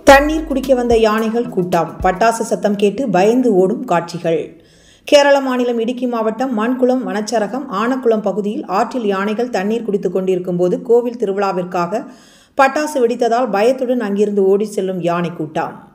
தண்ணீர் குடிக்க வந்த யானைகள் கூட்டம், பட்டாசு சத்தம் கேட்டு பயந்து ஓடும் காட்சிகள். கேரள மாநிலம் இடுக்கி மாவட்டம் மண்குளம் வனச்சரகம் ஆனக்குளம் பகுதியில் ஆற்றில் யானைகள் தண்ணீர் குடித்துக் கொண்டிருக்கும் போது கோவில் திருவிழாவிற்காக பட்டாசு வெடித்ததால் பயத்துடன் அங்கிருந்து ஓடி செல்லும் யானை கூட்டம்.